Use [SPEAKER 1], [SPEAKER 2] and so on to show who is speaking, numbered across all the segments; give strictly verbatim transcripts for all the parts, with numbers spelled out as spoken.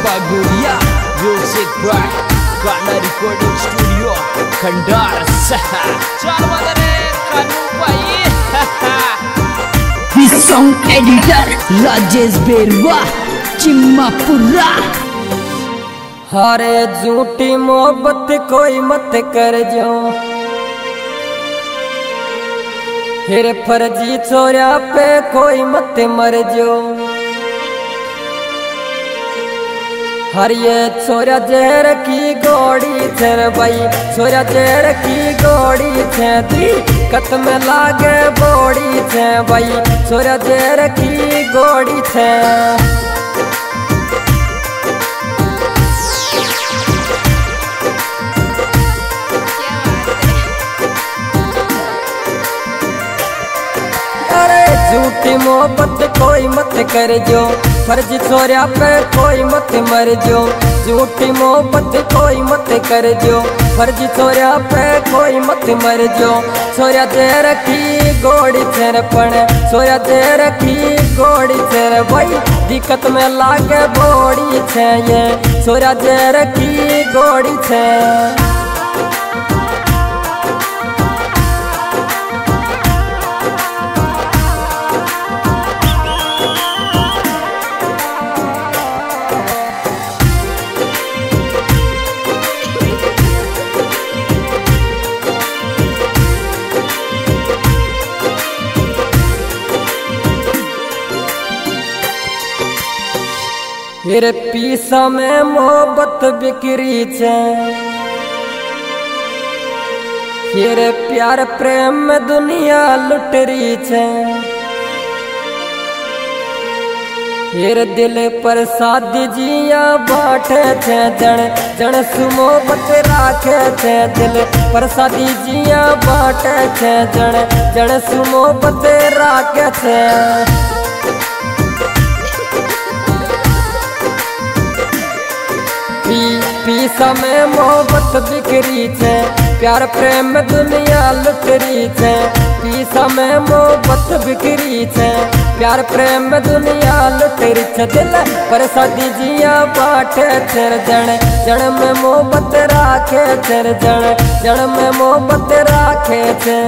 [SPEAKER 1] बागुरिया music by Kana recording studio Khandar चल बदरे कानू भाई सॉन्ग एडिटर राजेश बेरवा चिम्मापुरा।
[SPEAKER 2] हारे झूठी मोहब्बत कोई मत कर जो, फिर फर्जी छोरा पे कोई मत मर जो। हर ये छोरा जहर की गोड़ी छे भाई, छोरा जहर की गोड़ी छे दी कत में लागे बोड़ी छे भाई, छोरा जहर की गोड़ी छे। झूठी मोहब्बत कोई मत कर जो, फर्जी छोरा पे कोई मत मर जो। झूठी मोहब्बत कोई मत कर जो, फर्जी छोरा पे कोई मत मर जो। छोरा जहर की गोड़ी छेर पण, छोरा जहर की गोड़ी छेर भाई दिक्कत में लागे बोड़ी छे ये, छोरा जहर की गोड़ी छे। फिर पीसा में मोहब्बत बिक्री छे, फिर प्यार प्रेम में दुनिया लुटरी छे। फिर दिल पर शादी जिया बाटे छे जन जन सुमोहब्बत राखे छे, दिल पर शादी जिया बाटे छे जन जन सुमोहब्बत राखे छे। पीसा में मोहब्बत बिक्री छे, प्यार प्रेम में दुनिया लुटरी छे। पीसा में मोहब्बत बिक्री छे, प्यार प्रेम में दुनिया लुटरी छे। दिल पर शादी जिया बाटे छे जन जन में मोहब्बत राखे छे, जन जन में मोहब्बत राखे छे।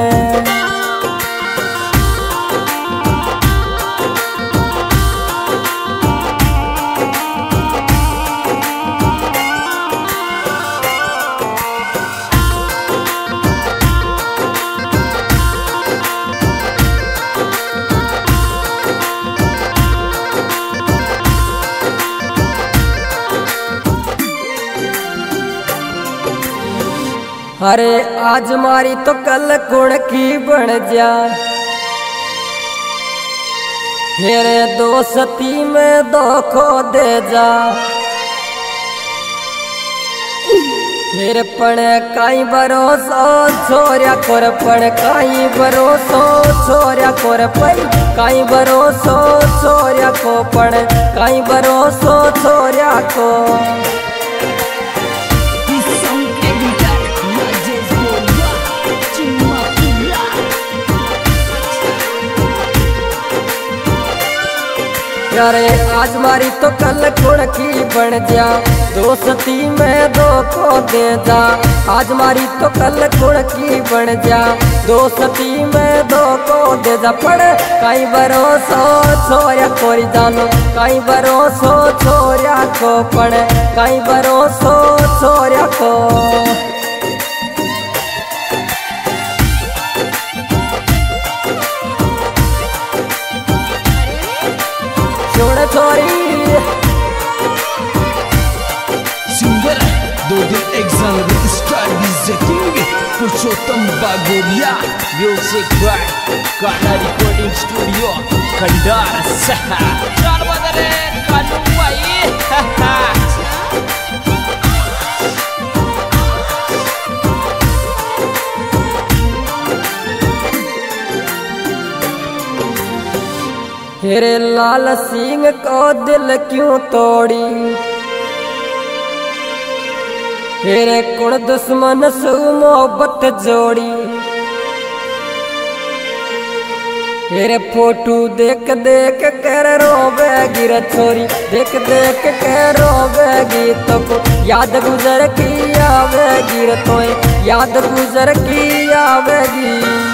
[SPEAKER 2] अरे आज मारी तो कल कुण की बन जा, मेरे दोस्ती में धोखो दे जा। फिर पण काई भरोसो छोरा कोर, पण काई भरोसो छोरा कोर पई, काई भरोसो छोरा को पण काई भरोसो छोरा को। यारे आज मारी तो कल कुण की बन जा, दोस्ती में धोखो दे जा। आज मारी तो कल कुण की बन जा, दोस्ती में धोखो दे जा। पण काई भरोसो छोरा कोरी जानो, काई भरोसो छोरा को पण काई भरोसो छोरा को। छोरी
[SPEAKER 1] सिंगर दो दिन exam with star DJ king Purushottam Baguriya music by Kana recording studio Khandar चल बदरे कानू भाई।
[SPEAKER 2] हेरे लाल सिंह को दिल क्यों तोड़ी, हेरे कुण दुश्मन सु मोहब्बत जोड़ी। तेरे फोटो देख देख कर रोवेगी रे छोरी, देख देख कर रोवेगी तो को याद गुजर की आवेगी रे तोए, याद गुजर की आवेगी।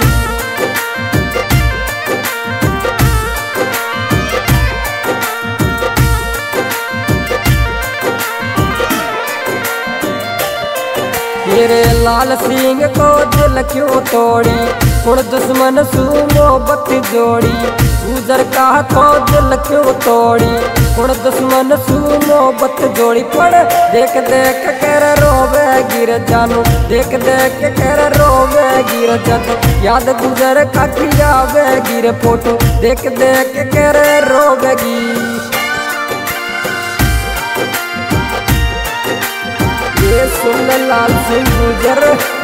[SPEAKER 2] तेरे लाल सिंह को दिल क्यों तोड़ी, कुण दुश्मन सू मोहब्बत जोड़ी, गुजर का तो दिल क्यों तोड़ी, कुण दुश्मन सू मोहब्बत जोड़ी। पढ़ देख देख कर रोवेगी रे जानू, देख देख कर रोवेगी रे जद, याद गुजर का की आवेगी रे फोटो देख देख कर रोवेगी। ये सुन लाल सिंह गुजर,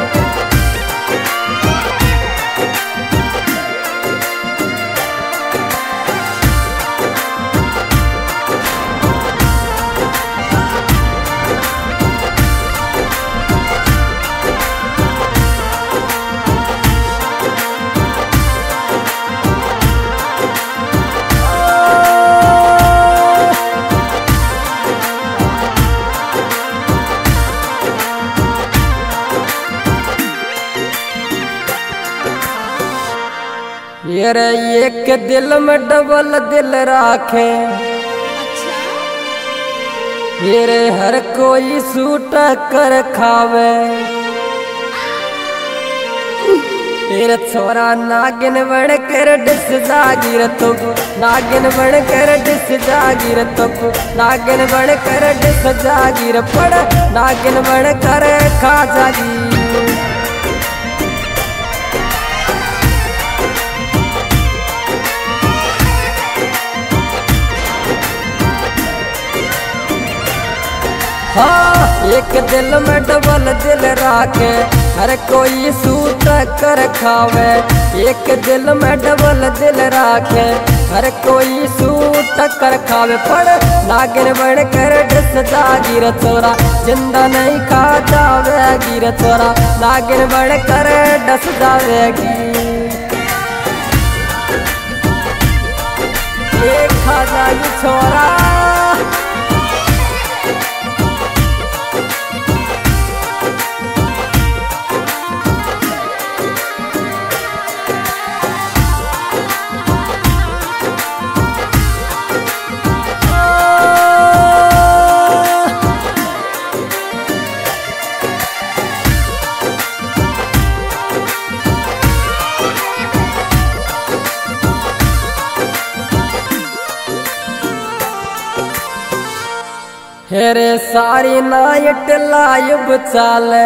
[SPEAKER 2] ये रे एक दिल में डबल दिल राखे, ये रे हर कोई सूट कर खावे, तेरे छोरा नागिन बन कर डिस जागीर तो, नागिन बन कर डिस जागीर तो, नागिन बन कर डिस जागीर पड़, नागिन बन कर खा जागी। हाँ एक दिल में डबल दिल राखे, हर कोई सूट कर खावे, एक दिल में डबल दिल राखे, हर कोई सूट कर खावे। पड़ नागिन बन कर डिस जागीर छोरा, जिंदा नहीं खा जावेगी रे छोरा, नागिन बन कर डस जावेगी। ये खा जाएगी छोरा, हेरे सारी नाइट लाइव चाले,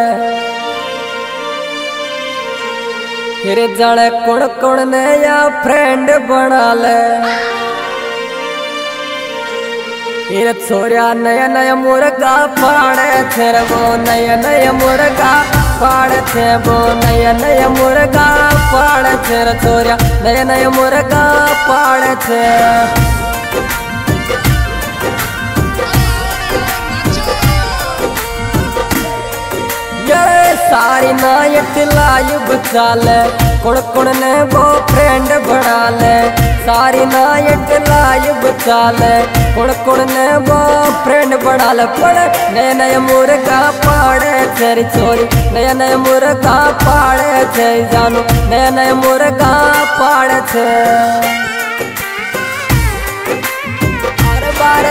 [SPEAKER 2] हेरे जाने कौन कौन नया फ्रेंड बना ले, हेरे छोरिया नया नया मुर्गा पाड़े थे वो, नया नया मुर्गा पाड़े थे वो, नया नया मुर्गा पाड़े थे छोरिया, नया नया मुर्गा पाड़े थे। सारी नाइट लाइव चाले, कुण कुण ने वो फ्रेंड बना ले, सारी नाइट लाइव चाले, कुण कुण ने वो फ्रेंड बना ले। पड़ नया नया मुर्गा पाड़े तेरी छोरी, नया नया मुर्गा पाड़े थे जानू, नया नया मुर्गा पाड़े थे। अरे बारे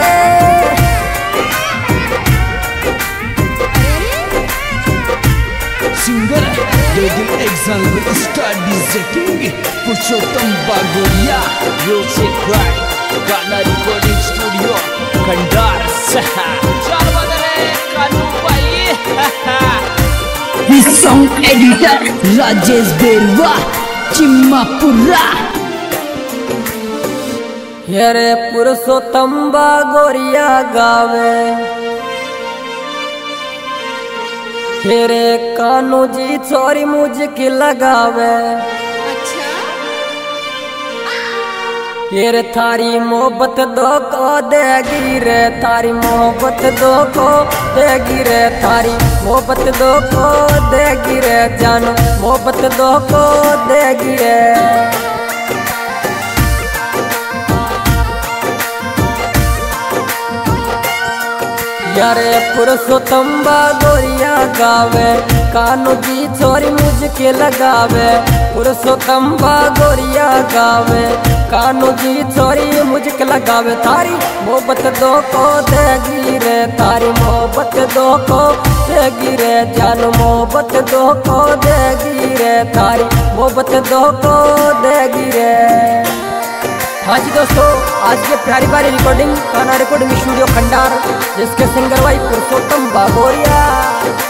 [SPEAKER 1] सिंगर दो दिन exam study king Purushottam Bagoriya, music by गाना रिकॉर्डिंग स्टूडियो खंडार चार बदले कानू भाई। His song editor Rajesh Berwa Chimmapura.
[SPEAKER 2] हेरे पुरुषोत्तम बागोरिया गावे, हेरे कानू जी छोरी मुझकी लगावे, हेरे थारी मोहब्बत दो को देगी रे, थारी मोहब्बत दो को देगी रे, थारी मोहब्बत दो को देगी रे जानू, मोहब्बत दो को देगी रे। यारे पुरुषोत्तम बागोरिया गावे, कानू जी छोरी मुझके लगावे। पुरुषोत्तम बागोरिया गावे, कानू जी छोरी मुझके लगावे। थारी मोहब्बत दो को देगी रे, थारी मोहब्बत दो को देगी रे, जान मोहब्बत दो को देगी रे, थारी मोहब्बत दो को देगी रे। हाँ जी दोस्तों, आज ये प्यारी प्यारी recording Kanha recording studio Khandar, जिसके सिंगर भाई पुरुषोत्तम बागोरिया।